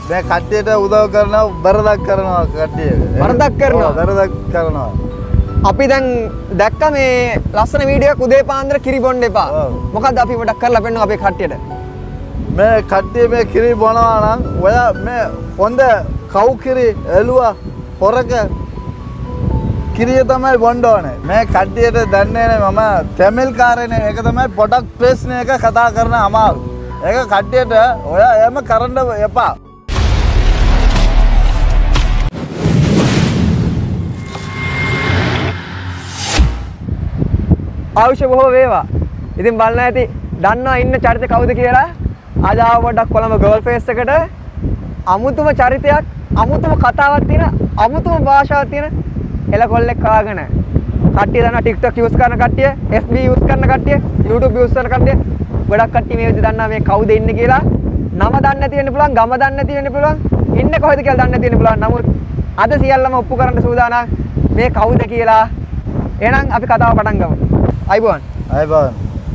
මේ කට්ටියට උදව් කරනවා බරදක් කරනවා කට්ටිය. වරදක් කරනවා. බරදක් කරනවා. අපි දැන් දැක්ක මේ ලස්සන වීඩියෝ එකක් උදේ පාන්දර කිරි බොන්න එපා. මොකද්ද අපි පොඩක් කරලා පෙන්නනවා අපේ කට්ටියට. මේ කට්ටිය මේ කිරි බොනවා නම් ඔයා මේ හොඳ කව් කිරි එළුවා හොරක කිරිය තමයි බොන්න ඕනේ. මේ කට්ටියට දන්නේ නැහැ මම තමිල් කාරණේ ඒක තමයි පොඩක් ප්‍රශ්න එක කතා කරන අමාරු. ඒක කට්ටියට ඔයා එම කරන්න එපා. අවශ්‍ය බොහෝ වේවා. ඉතින් බලන්න ඇති දන්නවා ඉන්න චරිත කවුද කියලා. අද ආව පොඩක් කොළඹ ගර්ල් ෆේස් එකට අමුතුම චරිතයක්, අමුතුම කතාවක් තියෙන, අමුතුම භාෂාවක් තියෙන එලකොල්ලෙක් කාගෙන. කට්ටිය දන්නවා TikTok use කරන කට්ටිය, FB use කරන කට්ටිය, YouTube use කරන කට්ටිය. ගොඩක් කට්ටිය මේ විදිහට දන්නවා මේ කවුද ඉන්නේ කියලා. නම දන්නේ නැති වෙන්න පුළුවන්, ගම දන්නේ නැති වෙන්න පුළුවන්, ඉන්නේ කොහෙද කියලා දන්නේ නැති වෙන්න පුළුවන්. නමුත් අද සියල්ලම ඔප්පු කරන්න සූදානම් මේ කවුද කියලා. එහෙනම් අපි කතාව පටන් ගමු. අයිබෝන්. අයිබෝන්.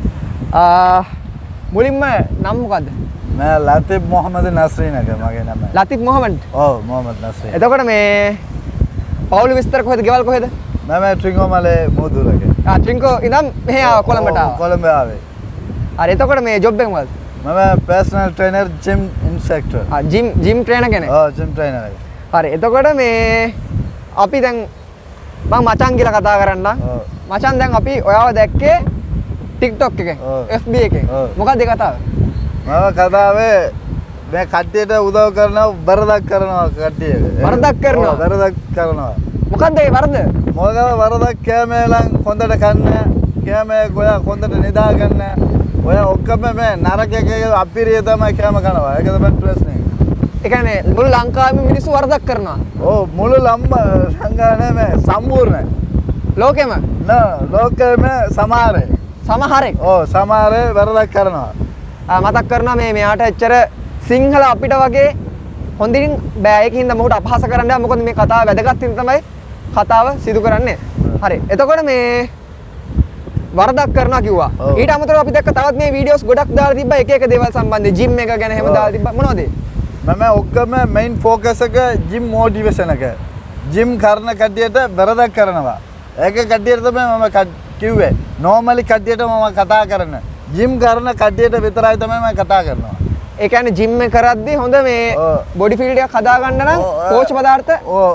මුලින්ම නම මොකද්ද? මම ලතිෆ් මොහමඩ් නස්රීන් එක මගේ නම. ලතිෆ් මොහමඩ්. ඔව් මොහමඩ් නස්රීන්. එතකොට මේ පවුල් විස්තර කොහෙද? ගෙවල් කොහෙද? මම ට්‍රිංගෝමලේ මෝදුරක. ට්‍රිංගෝ ඉඳන් මෙහෙ ආව කොළඹට ආවා. කොළඹ ආවේ. හරි එතකොට මේ ජොබ් එක මොකද්ද? මම personal trainer gym instructor. Gym trainer කෙනෙක්. ඔව් ජිම් ට්‍රේනර් එක. හරි එතකොට මේ අපි දැන් මම මචං කියලා කතා කරන්නම්. මචං දැන් අපි ඔයාව දැක්කේ TikTok එකේ FB එකේ. මොකක්ද ඒ කතාව? මම කතාවේ මේ කට්ටියට උදව් කරනවා බරදක් කරනවා කට්ටිය. වරදක් කරනවා. බරදක් කරනවා. මොකද්ද ඒ වරද? මොකද වරදක් කෑමෙලන් හොඳට කන්න, කෑමේ ඔයා හොඳට නිදා ගන්න. ඔයා ඔක්කොම මේ නරක එකේ අපිරිය තමයි කෑම කනවා. ඒක තමයි ප්‍රශ්නේ. ඒ කියන්නේ මුළු ලංකාවේම මිනිස්සු වරදක් කරනවා. ඔව් මුළු ලංකාවේ මේ සම්පූර්ණ ලෝකෙම ලෝකෙම සමහරේ ඔව් සමහරේ වරදක් කරනවා. මතක් කරනවා මේ මෙයාට එච්චර සිංහල අපිට වගේ හොඳින් බෑ ඒකින්ද මොකට අපහාස කරන්න බෑ. මොකද මේ කතාව වැදගත් හින්දා තමයි කතාව සිදු කරන්නේ. හරි. එතකොට මේ වරදක් කරනවා කිව්වා. ඊට අමතරව අපි දැක්ක තවත් මේ වීඩියෝස් ගොඩක් දාලා තිබ්බා එක එක දේවල් සම්බන්ධයෙන් ජිම් එක ගැන හැම දාලා තිබ්බා. මොනවද ඒ? මම ඔක්කොම මේන් ફોකස් එක ජිම් මොටිවේෂන් එක. ජිම් කරන කඩියට වරදක් කරනවා. ඒක කඩියට තමයි මම කිව්වේ. නෝමලි කඩියට මම කතා කරන්නේ. ජිම් කරන කඩියට විතරයි තමයි මම කතා කරනවා. ඒ කියන්නේ ජිම් එක කරද්දී හොඳ මේ බොඩි ෆීල්ඩ් එකක් හදා ගන්න නම් පෝෂ්‍ය පදාර්ථ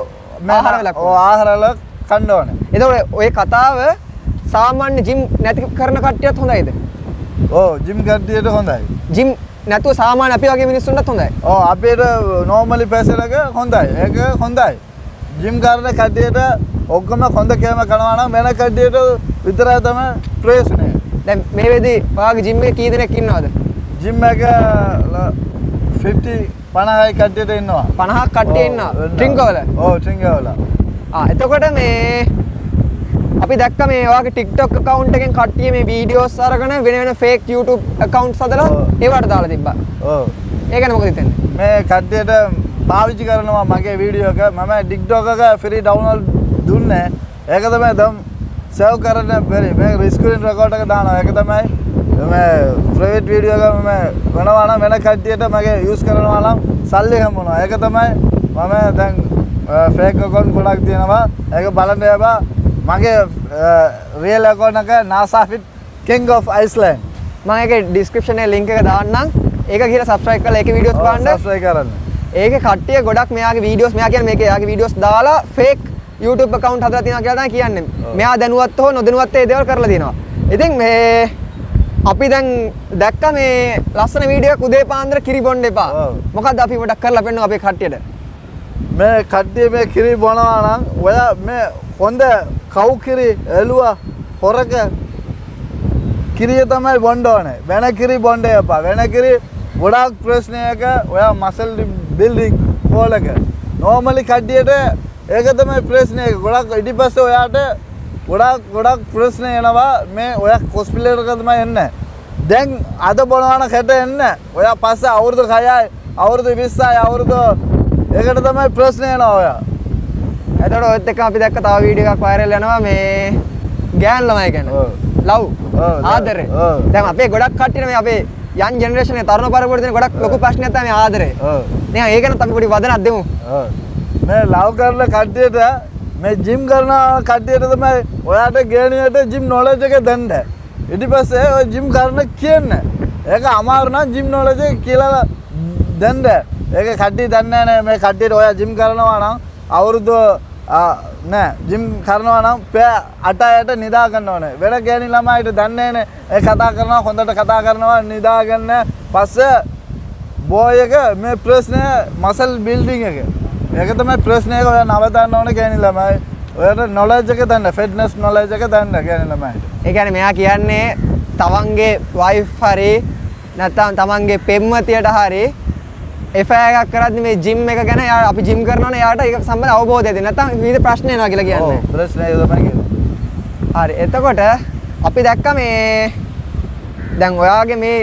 ආහාරවල කන්න ඕනේ. එතකොට ඔය කතාව සාමාන්‍ය ජිම් නැති කරන කට්ටියත් හොඳයිද? ඔව් ජිම් කට්ටියට හොඳයි. ජිම් නැතුව සාමාන්‍ය අපි වගේ මිනිස්සුන්ටත් හොඳයි. ඔව් අපේට නෝමලි පර්සන් එක හොඳයි. ඒක හොඳයි. ජිම් කරන කට්ටියට ඔක්කොම හොඳ කෑම කනවා නම් වෙන කට්ටියට විතරයි තමයි ප්‍රයෝජනේ. දැන් මේ වෙදී ඔයාගේ ජිම් එකේ කී දෙනෙක් ඉන්නවද? ජිම් එක 50යි කට්ටියට ඉන්නවා. 50ක් කට්ටිය ඉන්නවා. ට්‍රිංගෝවල. ඔව් ට්‍රිංගෝවල. එතකොට මේ අපි දැක්ක මේ ඔයාගේ TikTok account එකෙන් කට්ටිය මේ වීඩියෝස් අරගෙන වෙන fake YouTube accounts හදලා ඒවට දාලා තිබ්බා. ඔව්. ඒ ගැන මොකද හිතන්නේ? මේ කට්ටියට පාවිච්චි කරනවා මගේ වීඩියෝ එක. මම TikTok එක free download දුන්නේ. ඒක තමයි දැන් සේව් කරන්න බැරි. මේ ස්ක්‍රීන් රෙකෝඩ් එක දානවා. ඒක තමයි මේ ප්‍රයිවට් වීඩියෝ එක මම වෙනවා නම් වෙන කට්ටියට මගේ යූස් කරනවා නම් සල්ලි හම්බුනවා. ඒක තමයි මම දැන් fake account ගොඩක් තියෙනවා. ඒක බලන්න එපා. මගේ රියල් account එක Nasafit King of Iceland. මම ඒකේ description එකේ link එක දාන්නම්. ඒක ගිහලා subscribe කරලා ඒකේ videos බලන්න. subscribe කරන්න. ඒකේ කට්ටිය ගොඩක් මෙයාගේ videos මෙයා කියන්නේ මේකේ එයාගේ videos දාලා fake YouTube account හදලා තියෙනවා කියලා තමයි කියන්නේ. මෙයා දැනුවත් හෝ නොදැනුවත් ඒ දේවල් කරලා තියෙනවා. ඉතින් මේ අපි දැන් දැක්ක මේ ලස්සන වීඩියෝ එකක් උදේ පාන්දර කිරි බොන්න එපා. මොකද්ද අපි පොඩක් කරලා පෙන්නනවා අපේ කට්ටියට. මේ කට්ටිය මේ කිරි බොනවා නම් ඔයා මේ හොඳ කව් කිරි එළුවා හොරක කිරිය තමයි බොන්න ඕනේ. වෙන කිරි බොන්න එපා. වෙන කිරි ගොඩාක් ප්‍රශ්නයක ඔයා මසල් බිල්ඩින් හෝලක. නෝමලි කට්ටියට ඒක තමයි ප්‍රශ්නේ. ගොඩක් ඊට පස්සේ ඔයාට ගොඩක් ප්‍රශ්න එනවා. මේ ඔයා හොස්පිටල් එකට තමයි එන්නේ. දැන් අද බොනවන කට එන්නේ. ඔයා පස්සේ අවුරුදු 6යි අවුරුදු 20යි අවුරුදු ඒකට තමයි ප්‍රශ්න එනවා ඔයා. එතකොට ඔයත් එක්ක අපි දැක්ක තව වීඩියෝ එකක් වයිරල් යනවා මේ ගෑන් ළමයි ගැන. ලව් ආදරේ. දැන් අපේ ගොඩක් කට්ටිය මේ අපේ යන් ජෙනරේෂන් එක තරුණ පරපුරට දෙන ගොඩක් ලොකු ප්‍රශ්නයක් තමයි ආදරේ. ඔව්. නිකන් ඒක නම් අපි පොඩි වදනක් දෙමු. ඔව්. මේ ලව් කරන කට්ටියට මේ ජිම් කරන කට්ටියට තමයි ඔයාට ගේණියට ජිම් නොලෙජ් එක දෙන්න. ඊට පස්සේ ඔය ජිම් කරන කියන්නේ. ඒක අමාරු නම් ජිම් නොලෙජ් එක කියලා දෙන්න. ඒක කට්ටිය දන්නේ නැහැ මේ කට්ටියට ඔයා ජිම් කරනවා නම් අවුරුදු නෑ ජිම් කරනවා නම් පැය 8ට නිදා ගන්න ඕනේ. වෙන ගෑණි ළමයිට දන්නේ නැහැ. ඒ කතා කරනවා හොඳට කතා කරනවා නිදාගන්න. පස්සේ බෝයි එක මේ ප්‍රශ්නේ මසල් බිල්ඩින් එක. ඒක තමයි ප්‍රශ්නේ එක ඔයා නවතන්න ඕනේ ගෑණි ළමයි. ඔයාට නොලෙජ් එක ගන්න, ෆිට්නස් නොලෙජ් එක ගන්න ගෑණි ළමයි. ඒ කියන්නේ මෙයා කියන්නේ තමන්ගේ වයිෆ් හරි නැත්නම් තමන්ගේ පෙම්වතියට හරි එෆෑ එකක් කරද්දි මේ ජිම් එක ගැන අපි ජිම් කරනවනේ යාට ඒක සම්බන්ධ අවබෝධය දෙන්න. නැත්නම් විවිධ ප්‍රශ්න එනවා කියලා කියන්නේ. ඔව් ප්‍රශ්නේ ඒක තමයි කියන්නේ. හරි. එතකොට අපි දැක්ක මේ දැන් ඔයාගේ මේ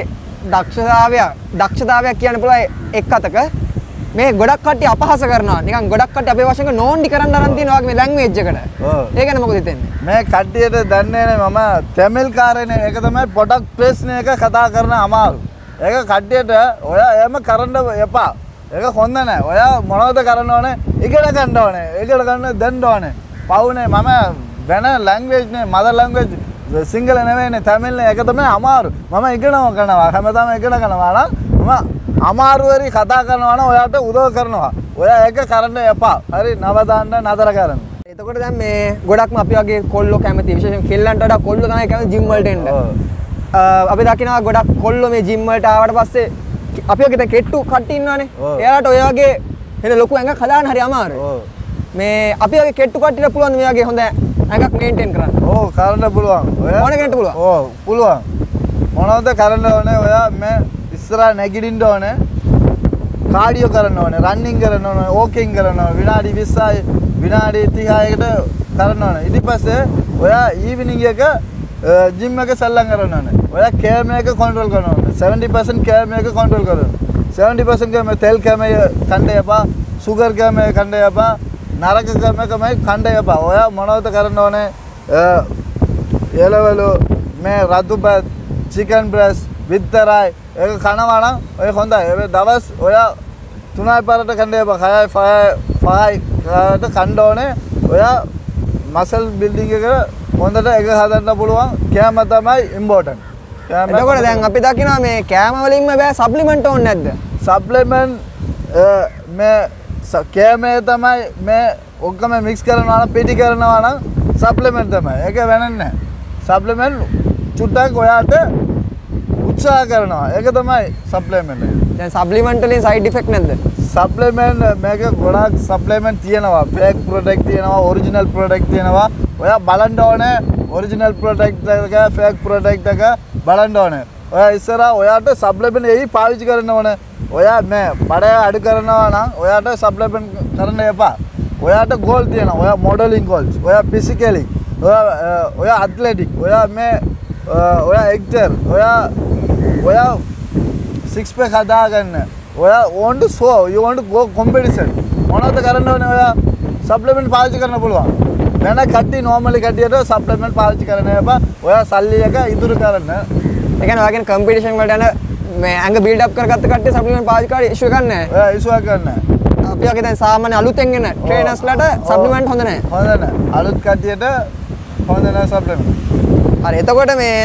දක්ෂතාවයක් කියන්න පුළුවන් එක් අතක මේ ගොඩක් කට්ටිය අපහාස කරනවා. නිකන් ගොඩක් කට්ටිය අපේ වශයෙන් නෝන්ඩි කරන්න අරන් තියෙනවා වගේ මේ ලැන්ග්වේජ් එකට. ඔව්. ඒ ගැන මොකද හිතන්නේ? මේ කට්ටියට දන්නේ නැහැ මම තමිල් කාරණේ ඒක තමයි පොඩක් ප්‍රශ්නේ එක කතා කරන අමාරු. ඒක කට්ටියට ඔයා එහෙම කරන්න එපා. ඒක හොඳ නැහැ. ඔයා මොනවද කරන්න ඕනේ? ඉගෙන ගන්න ඕනේ. ඉගෙන ගන්න දෙන්න ඕනේ. පවුනේ මම වෙන ලැන්ග්වේජ් නේ මදර් ලැන්ග්වේජ් සිංහල නෙවෙයිනේ තමිල් නේ ඒක තමයි අමාරු. මම ඉගෙනව කරනවා. හැමදාම ඉගෙන ගන්නවා නම් මම අමාරු වෙරි කතා කරනවා නම් ඔයාට උදව් කරනවා. ඔයා ඒක කරන්න එපා. හරි නවදාන්න නතර කරන්න. එතකොට දැන් මේ ගොඩක්ම අපි වගේ කොල්ලෝ කැමති විශේෂයෙන් කෙල්ලන්ට වඩා කොල්ලෝ තමයි කැමති ජිම් වලට එන්න. අපි දකිනවා ගොඩක් කොල්ලෝ මේ ජිම් වලට ආවට පස්සේ අපි වගේ දැන් කෙට්ටු කට්ටිය ඉන්නවනේ. එයාලට ඔය වගේ එන ලොකු ඇඟක් හදාන්න හරි අමාරුයි. මේ අපි වගේ කෙට්ටු කට්ටියට පුළුවන් මේ වගේ හොඳ ඇඟක් මේන්ටේන් කරන්න. ඕ කරන්න පුළුවන්. ඔය ඕන කෙනෙක්ට පුළුවන්. ඕ පුළුවන්. මොනවද කරන්න ඕනේ? ඔයා මේ ඉස්සරහා නැගිටින්න ඕනේ. කාඩියෝ කරන්න ඕනේ, රන්නින් කරන්න ඕනේ, වෝකින් කරන්න ඕනේ. විනාඩි 20යි විනාඩි 30කට කරන්න ඕනේ. ඊට පස්සේ ඔයා ඊවිනිං එක ජිම් එක සල්ලම් කරන්න ඕනේ. ඔයා කෑම එක කන්ට්‍රෝල් කරන්න ඕනේ. 70% කෑම එක කන්ට්‍රෝල් කරන්න. 70% කෑම තෙල් කෑම කන්න එපා, සුගර් කෑම කන්න එපා, නරක කෑම කන්න එපා. ඔයා මොනවද කරන්න ඕනේ? එළවලු මේ රතුපත්, චිකන් බ්‍රෙස්ට්, විතරයි ඒක කනවා නම් ඔය හොඳයි. ඒ දවස් ඔයා 3යි පාරට කන්න එපා. 6යි කට කන්න ඕනේ. ඔයා මසල් බිල්ඩින් එක හොඳට එක හදන්න පුළුවන්. කෑම තමයි ඉම්පෝටන්ට්. එතකොට දැන් අපි දකිනවා මේ කෑම වලින්ම බෑ සප්ලිමන්ට් ඕනේ නැද්ද? සප්ලිමන්ට් මේ කෑමේ තමයි මේ ඔක්කොම මික්ස් කරනවා නම් පිටි කරනවා නම් සප්ලිමන්ට් තමයි. ඒක වෙනන්නේ නැහැ. සප්ලිමන්ට් චුට්ටක් ඔයාට උත්සාහ කරනවා. ඒක තමයි සප්ලිමන්ට් එක. දැන් සප්ලිමන්ට් වලින් සයිඩ් ඉෆෙක්ට් නැද්ද? සප්ලිමන්ට් මේක ගොඩාක් සප්ලිමන්ට් තියෙනවා. ෆේක් ප්‍රොඩක්ට් තියෙනවා, ඔරිජිනල් ප්‍රොඩක්ට් තියෙනවා. ඔයා බලන්න ඕනේ ඔරිජිනල් ප්‍රොඩක්ට් එක, ෆේක් ප්‍රොඩක්ට් එක බලන්න ඕනේ. ඔයා ඉස්සරහා ඔයාට සප්ලිමන්ට් එයි පාවිච්චි කරන්න ඕනේ. ඔයා මේ බඩ අඩු කරනවා නම් ඔයාට සප්ලිමන්ට් කරන්න එපා. ඔයාට ගෝල් තියෙනවා. ඔයා මොඩලින් ගෝල්ස්. ඔයා ෆිසිකලි. ඔයා ඇත්ලටික්. ඔයා මේ ඔයා එක්ටර්. ඔයා six pack හදාගන්න. ඔයා want to show, you want to go competition. මොනවද කරන්න ඕනේ? ඔයා සප්ලිමන්ට් පාවිච්චි කරන්න පුළුවන්. වෙන කට්ටිය normally කට්ටියට සප්ලිමන්ට් පාවිච්චි කරන්න එපා. ඔයා සල්ලි එක ඉතුරු කරන්න. ඒ කියන්නේ ඔයාගෙන කම්පිටිෂන් වලට යන මේ ඇඟ බිල්ඩ් අප් කරගත්ත කට්ටිය සප්ලිමන්ට් පාවිච්චි කරලා ඉෂුව ගන්න නැහැ. ඔයා ඉෂුව ගන්න නැහැ. අපි වගේ දැන් සාමාන්‍ය අලුතෙන් එන ට්‍රේනර්ස්ලාට සප්ලිමන්ට් හොඳ නැහැ. හොඳ නැහැ. අලුත් කට්ටියට හොඳ නැහැ සප්ලිමන්ට්. හරි. එතකොට මේ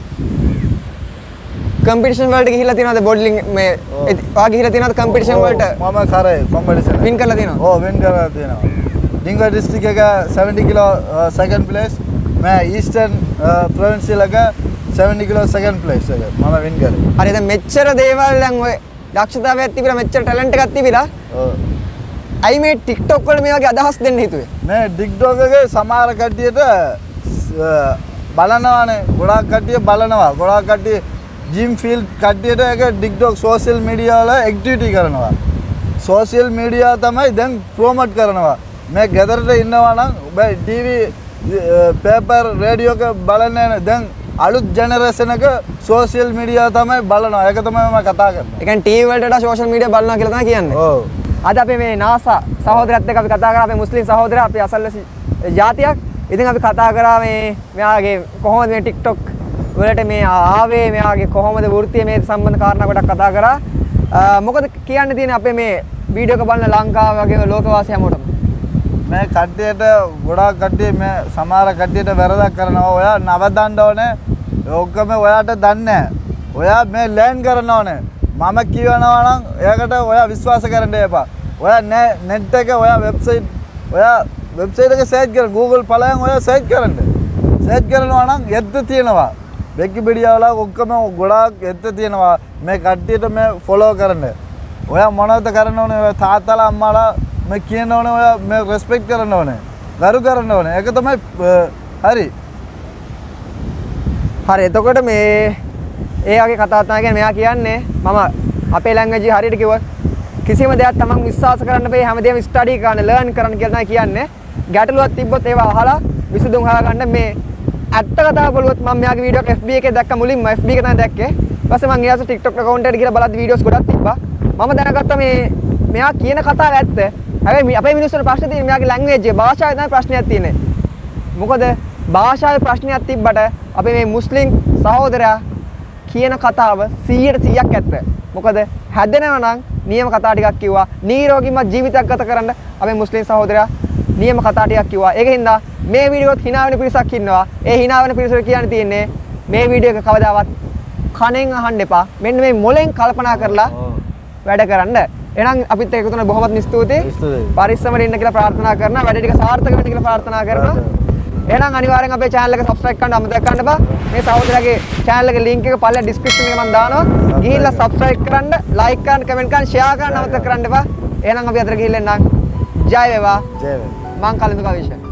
කම්පිටිෂන් වලට ගිහිල්ලා තියෙනවද බොඩ්ලින් මේ ඔයා ගිහිල්ලා තියෙනවද කම්පිටිෂන් වලට? මම කරේ කම්පිටිෂන්. වින් කරලා තියෙනවද? ඔව් වින් කරලා තියෙනවා. ඩිංගා ඩිස්ට්‍රික්ට් එක 70 කිලෝ second place. මම ඊස්ටර්න් ප්‍රොවින්සියල් එක 70 කිලෝ second place එක මම වින් කරේ. හරි. දැන් මෙච්චර දේවල් දැන් ඔය දක්ෂතාවයක් තිබිලා මෙච්චර ටැලන්ට් එකක් තිබිලා ඔව්. අයි මේ TikTok වල මේ වගේ අදහස් දෙන්න හිතුවේ? මේ TikTok එකේ සමහර කට්ටියට බලනවානේ. ගොඩාක් කට්ටිය බලනවා. ගොඩාක් කට්ටිය ජිම් ෆීල්ඩ් කට්ටියට ඒක TikTok සෝෂියල් මීඩියා වල ඇක්ටිවිටි කරනවා. සෝෂියල් මීඩියා තමයි දැන් ප්‍රොමෝට් කරනවා. මේ ගෙදරට ඉන්නවා නම් ඔබ ටීවී පේපර් රේඩියෝ එක බලන්නේ නැහැ. දැන් අලුත් ජෙනරේෂන් එක සෝෂියල් මීඩියා තමයි බලනවා. ඒක තමයි මම කතා කරන්නේ. ඒ කියන්නේ ටීවී වලට වඩා සෝෂියල් මීඩියා බලනවා කියලා තමයි කියන්නේ. ඔව්. අද අපි මේ NASA සහෝදරයත් එක්ක අපි කතා කරා. අපේ මුස්ලිම් සහෝදරයා අපි අසල්වැසි ජාතියක්. ඉතින් අපි කතා කරා මේ මෙයාගේ කොහොමද මේ TikTok වලට මේ ආවේ මෙයාගේ කොහොමද වෘත්තිය මේ සම්බන්ධ කාරණා ගොඩක් කතා කරා. මොකද කියන්න තියෙන්නේ අපේ මේ වීඩියෝ එක බලන ලංකාව වගේ ලෝකවාසී හැමෝටම? මේ කට්ටියට ගොඩාක් කට්ටිය මේ සමහර කට්ටියට වැරදක් කරනවා. ඔයා නවදන්න ඕනේ. ඔක්කොම ඔයාට දන්නේ නැහැ. ඔයා මේ ලර්න් කරන්න ඕනේ. මම කියනවා නම් එයාකට ඔයා විශ්වාස කරන්න එපා. ඔයා net එක ඔයා වෙබ්සයිට් එක සර්ච් කරලා Google පළයන් ඔයා සර්ච් කරන්න. සර්ච් කරනවා නම් යද්ද තියෙනවා. Wikipedia වල ඔක්කොම ගොඩාක් යද්ද තියෙනවා. මේ කට්ටියට මේ ෆලෝ කරන්න. ඔයා මොනවද කරන්න ඕනේ? ඔයා තාත්තලා අම්මාලා මේ කියන ඕනේ ඔයා මේ රෙස්පෙක්ට් කරන්න ඕනේ. ගරු කරන්න ඕනේ. ඒක තමයි හරි. හරි එතකොට මේ එයාගේ කතාව තමයි මෙයා කියන්නේ මම අපේ ලැන්ග්වේජ් එක හරියට කිව්වොත් කිසිම දෙයක් තමන් විශ්වාස කරන්න බෑ හැමදේම ස්ටඩි කරන්න ලර්න් කරන්න කියලා තමයි කියන්නේ. ගැටලුවක් තිබ්බොත් ඒවා අහලා විසඳුම් හොයාගන්න මේ ඇත්ත කතාව බලුවොත් මම මෙයාගේ වීඩියෝ එක FB එකේ දැක්ක මුලින්ම FB එක තමයි දැක්කේ. ඊපස්සේ මම ඊයස TikTok account එකට ගිහලා බලද්දි වීඩියෝස් ගොඩක් තිබ්බා. මම දැනගත්තා මෙයා කියන කතාව ඇත්ත. හැබැයි අපේ මිනිස්සුන්ට ප්‍රශ්නේ තියෙන්නේ මෙයාගේ ලැන්ග්වේජ් එක භාෂාවේ තමයි ප්‍රශ්නයක් තියෙන්නේ. මොකද භාෂාවේ ප්‍රශ්නයක් තිබ්බට අපේ මේ මුස්ලිම් සහෝදරයා කියන කතාව 100%ක් ඇත්ත. මොකද හැදෙනවා නම් නියම කතා ටිකක් කිව්වා. නිරෝගීමත් ජීවිතයක් ගත කරන්න අපේ මුස්ලිම් සහෝදරයා නියම කතා ටිකක් කිව්වා. ඒකින්ද මේ වීඩියෝත් hina වෙන පිරිසක් ඉන්නවා. ඒ hina වෙන පිරිසට කියන්න තියෙන්නේ මේ වීඩියෝ එක කවදාවත් කනෙන් අහන්න එපා. මෙන්න මේ මොලෙන් කල්පනා කරලා වැඩ කරන්න. එහෙනම් අපිත් එකතු වෙන බොහොමත් ස්තුතියි. පරිස්සමට ඉන්න කියලා ප්‍රාර්ථනා කරනවා. වැඩ ටික සාර්ථක වෙන්න කියලා ප්‍රාර්ථනා කරනවා. එහෙනම් අනිවාර්යෙන් අපේ channel එක subscribe කරන්න අමතක කරන්න බා. මේ සහෝදරයාගේ channel එකේ link එක පල්ලෙහා description එකේ මම දානවා. ගිහිල්ලා subscribe කරන්න, like කරන්න, comment කරන්න, share කරන්න අමතක කරන්න බා. එහෙනම් අපි අතර ගිහිල්ලා එන්නම්. ජය වේවා. ජය වේවා. මං කලින්ද කවිෂ